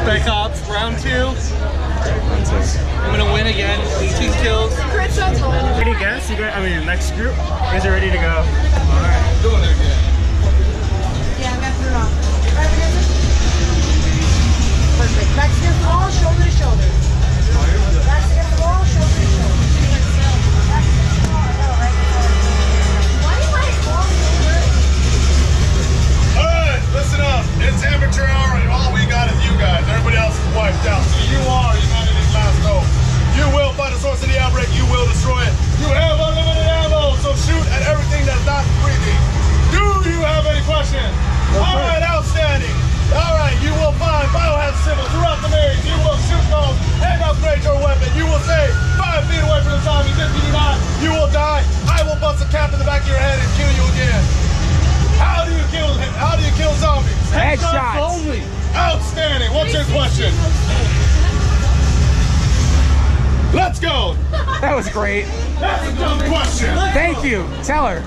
Spec Ops, round 2. I'm gonna win again, 18 kills. Ready to guess? You guys, I mean, next group, you guys are ready to go. Alright. Doing it again. Yeah, I'm gonna put it on. Perfect. Backs against the wall, shoulder to shoulder. Backs against the wall, shoulder to shoulder. Alright, listen up. It's amateur hour and all we got is you guys. Everybody else is wiped out. So you are humanity's last hope. You will find a source of the outbreak, you will destroy it. You have unlimited ammo, so shoot at everything that's not breathing. Do you have any questions? Alright, outstanding. Alright, you will find biohazard symbols throughout the maze. You will shoot those and upgrade your weapon. You will stay 5 feet away from the zombies. If you do not, you will die. I will bust a cap in the back of your head and kill you again. How do you kill him? How do you kill zombies? Headshots only. Outstanding. What's your question? Let's go. That was great. That's a dumb question. Thank you. Tell her.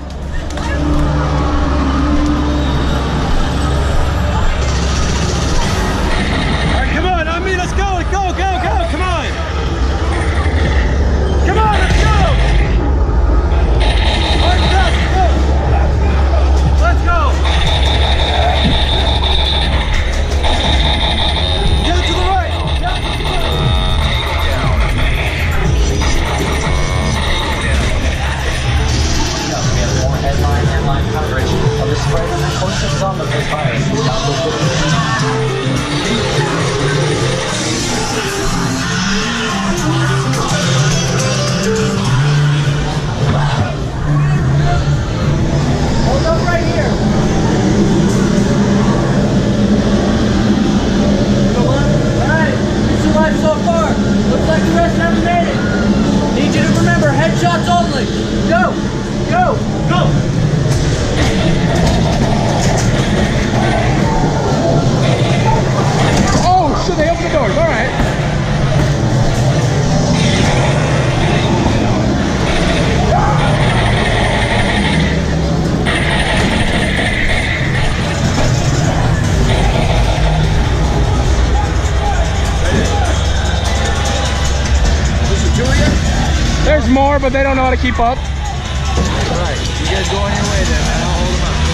All right, come on, I mean, let's go, go, go, go, come on. Come on, let's go. All right, let's go. Let's go. Get it to the right. Get it to the right. We have more headline coverage of the spread of the closest on the virus. Hold up right here. Alright, you survived so far. Looks like the rest haven't made it. Need you to remember, headshots only. Go! Go! Go! Oh, shit, they opened the doors. All right. There's more, but they don't know how to keep up. Alright, you guys go on your way then, man. I'll hold them up.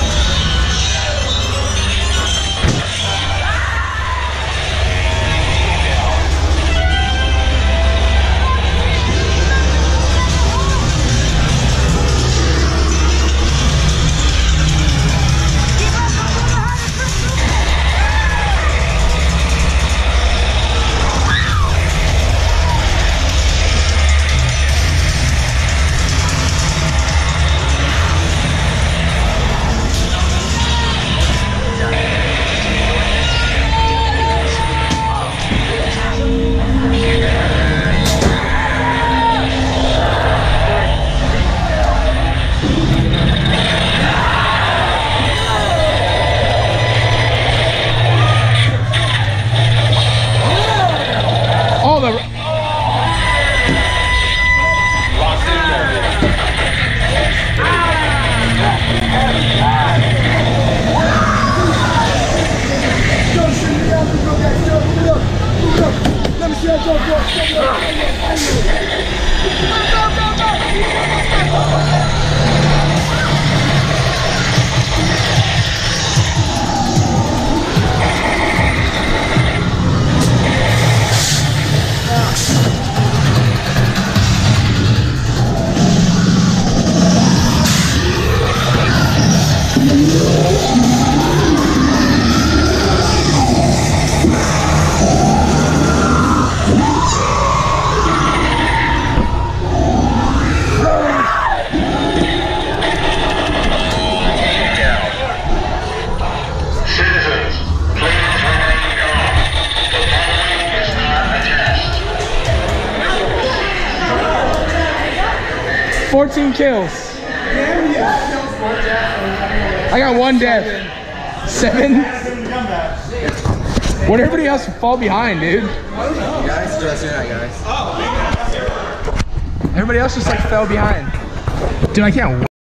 Citizens, please remain calm. The following is not a test. 14 kills. I got 1 death. 7? Where'd everybody else fall behind, dude? Guys, dress your night, guys. Everybody else just like fell behind. Dude, I can't